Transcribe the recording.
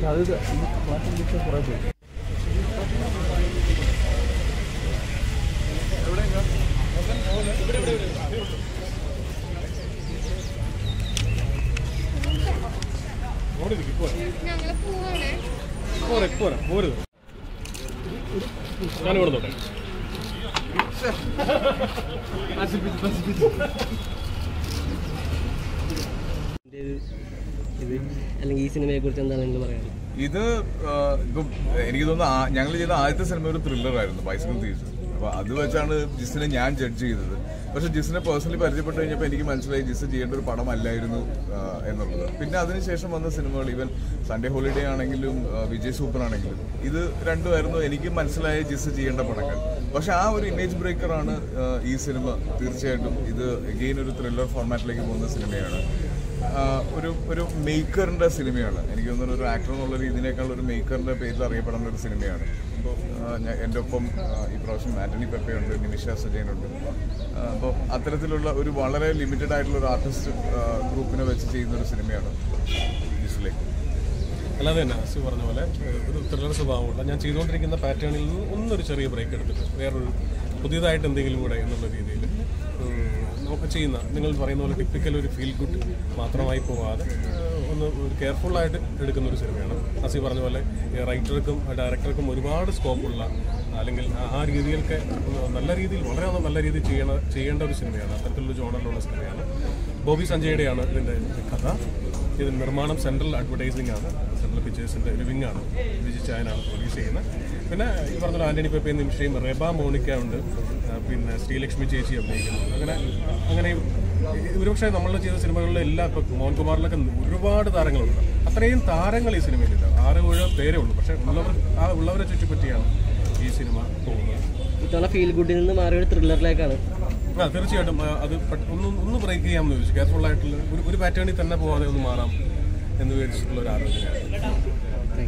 അല്ലെങ്കിൽ ഈ സിനിമയെ കുറിച്ച് എന്താണ് നിങ്ങൾ പറയാറ്? ഇത് എനിക്ക് തോന്നുന്നു ഞങ്ങൾ ചെയ്ത ആദ്യത്തെ സിനിമ ഒരു ത്രില്ലറായിരുന്നു, ബൈസിക്കിൾ തീവ്സ്. അപ്പോൾ അത് വെച്ചാണ് ജിസിനെ ഞാൻ ജഡ്ജ് ചെയ്തത്. പക്ഷെ ജിസിനെ പേഴ്സണലി പരിചയപ്പെട്ട് കഴിഞ്ഞപ്പോൾ എനിക്ക് മനസ്സിലായി ജിസ് ചെയ്യേണ്ട ഒരു പടമല്ലായിരുന്നു എന്നുള്ളത്. പിന്നെ അതിനുശേഷം വന്ന സിനിമകൾ, ഈവൻ സൺഡേ ഹോളിഡേ ആണെങ്കിലും വിജയ് സൂപ്പർ ആണെങ്കിലും, ഇത് രണ്ടുമായിരുന്നു എനിക്ക് മനസ്സിലായ ജിസ് ചെയ്യേണ്ട പടങ്ങൾ. പക്ഷെ ആ ഒരു ഇമേജ് ബ്രേക്കറാണ് ഈ സിനിമ. തീർച്ചയായിട്ടും ഇത് എഗെയിൻ ഒരു ത്രില്ലർ ഫോർമാറ്റിലേക്ക് പോകുന്ന സിനിമയാണ്. ഒരു മേക്കറിൻ്റെ സിനിമയാണ്. എനിക്ക് തോന്നുന്നു ഒരു ആക്ടർ എന്നുള്ള രീതിയിനേക്കാൾ ഒരു മേക്കറിൻ്റെ പേരിൽ അറിയപ്പെടുന്ന ഒരു സിനിമയാണ്. എൻ്റെ ഒപ്പം ഈ പ്രാവശ്യം ആൻ്റണി പെപ്പയുണ്ട്, നിമിഷ സജയനുണ്ട്. അപ്പോൾ അത്തരത്തിലുള്ള ഒരു വളരെ ലിമിറ്റഡ് ആയിട്ടുള്ള ഒരു ആർട്ടിസ്റ്റ് ഗ്രൂപ്പിനെ വെച്ച് ചെയ്യുന്ന ഒരു സിനിമയാണ് ജിസിലേക്ക്. അല്ലാതെ തന്നെ അസി പറഞ്ഞ പോലെ ഒരു ത്രില്ലർ സ്വഭാവമുള്ള ഞാൻ ചെയ്തുകൊണ്ടിരിക്കുന്ന പാറ്റേണിൽ നിന്ന് ഒന്നൊരു ചെറിയ ബ്രേക്ക് എടുത്തിട്ട് വേറൊരു പുതിയതായിട്ട് എന്തെങ്കിലും കൂടെ എന്നുള്ള രീതിയിൽ നമുക്ക് ചെയ്യുന്ന, നിങ്ങൾ പറയുന്ന പോലെ ടിപ്പിക്കൽ ഒരു ഫീൽ ഗുഡ് മാത്രമായി പോകാതെ ഒന്ന് ഒരു കെയർഫുള്ളായിട്ട് എടുക്കുന്ന ഒരു സിനിമയാണ്. അസി പറഞ്ഞ പോലെ റൈറ്റർക്കും ഡയറക്ടർക്കും ഒരുപാട് സ്കോപ്പുള്ള, അല്ലെങ്കിൽ ആ രീതിയിലൊക്കെ നല്ല രീതിയിൽ, വളരെ നല്ല രീതിയിൽ ചെയ്യേണ്ട ഒരു സിനിമയാണ്. അത്തരത്തിലുള്ള ജോണറിലുള്ള സിനിമയാണ്. ബോബി സഞ്ജയുടെയാണ് ഇതിൻ്റെ കഥ. ഇതിന് നിർമ്മാണം സെൻട്രൽ അഡ്വർടൈസിംഗ് ആണ്, സെൻട്രൽ പിക്ചേഴ്സിൻ്റെ ഒരു വിങ്ങാണ്. ജിസ് ജോയാണ് പ്രൊഡ്യൂസ് ചെയ്യുന്നത്. പിന്നെ ഈ പറഞ്ഞ ആൻ്റണി പെപ്പയും നിമിഷയും, റെബ മോണിക്ക ഉണ്ട്, പിന്നെ ശ്രീലക്ഷ്മി ചേച്ചി അഭിനയിക്കുന്നു. അങ്ങനെ ഒരുപക്ഷെ നമ്മൾ ചെയ്ത സിനിമകളിലെ എല്ലാം, ഇപ്പോൾ മോഹൻകുമാറിലൊക്കെ ഒരുപാട് താരങ്ങളുണ്ട്. അത്രയും താരങ്ങൾ ഈ സിനിമയിലില്ല, 6-7 പേരേ ഉള്ളൂ. പക്ഷേ ഉള്ളവരെ ചുറ്റിപ്പറ്റിയാണ് ഈ സിനിമ പോകുന്നത്. ഇത്തവണ ഫീൽ ഗുഡിൽ നിന്ന് മാറിയ ഒരു ത്രില്ലറിലേക്കാണ്. തീർച്ചയായിട്ടും അത് ഒന്ന് ബ്രേക്ക് ചെയ്യാമെന്ന് ചോദിച്ചു. കെയർഫുൾ ആയിട്ടുള്ള ഒരു പാറ്റേണിൽ തന്നെ പോകാതെ ഒന്ന് മാറാം എന്ന് വിചാരിച്ചിട്ടുള്ള ഒരു ആലോചനയാണ്.